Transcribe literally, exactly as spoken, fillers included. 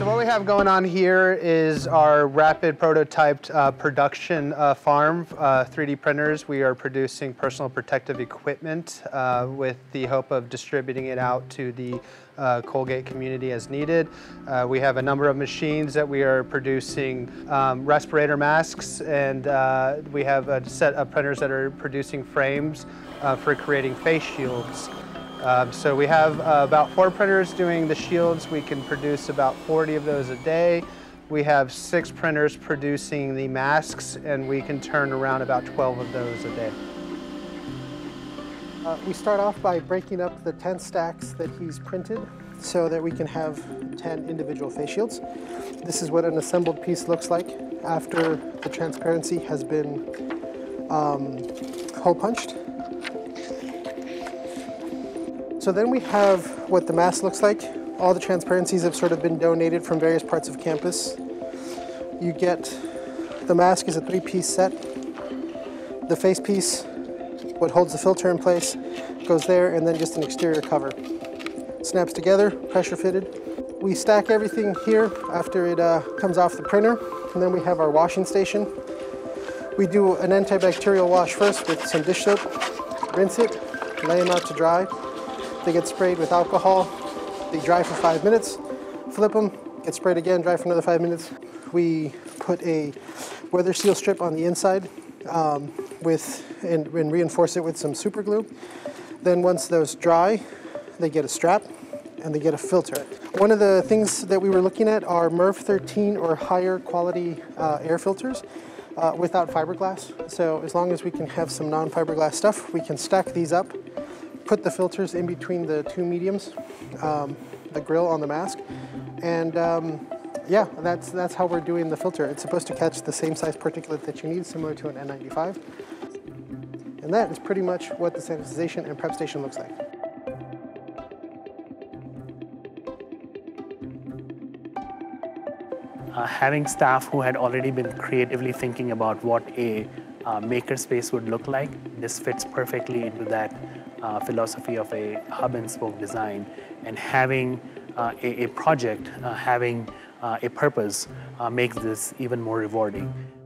So what we have going on here is our rapid prototyped uh, production uh, farm, uh, three D printers. We are producing personal protective equipment uh, with the hope of distributing it out to the uh, Colgate community as needed. Uh, we have a number of machines that we are producing um, respirator masks, and uh, we have a set of printers that are producing frames uh, for creating face shields. Um, so we have uh, about four printers doing the shields. We can produce about forty of those a day. We have six printers producing the masks, and we can turn around about twelve of those a day. Uh, we start off by breaking up the ten stacks that he's printed so that we can have ten individual face shields. This is what an assembled piece looks like after the transparency has been um, hole punched. So then we have what the mask looks like. All the transparencies have sort of been donated from various parts of campus. You get, the mask is a three-piece set. The face piece, what holds the filter in place, goes there, and then just an exterior cover. Snaps together, pressure fitted. We stack everything here after it uh, comes off the printer, and then we have our washing station. We do an antibacterial wash first with some dish soap, rinse it, lay them out to dry. They get sprayed with alcohol. They dry for five minutes, flip them, get sprayed again, dry for another five minutes. We put a weather seal strip on the inside um, with, and, and reinforce it with some super glue. Then once those dry, they get a strap and they get a filter. One of the things that we were looking at are M E R V thirteen or higher quality uh, air filters uh, without fiberglass. So as long as we can have some non-fiberglass stuff, we can stack these up, put the filters in between the two mediums, um, the grill on the mask, and um, yeah, that's, that's how we're doing the filter. It's supposed to catch the same size particulate that you need, similar to an N ninety-five. And that is pretty much what the sanitization and prep station looks like. Uh, having staff who had already been creatively thinking about what a uh, makerspace would look like, this fits perfectly into that uh, philosophy of a hub and spoke design. And having uh, a, a project, uh, having uh, a purpose uh, makes this even more rewarding.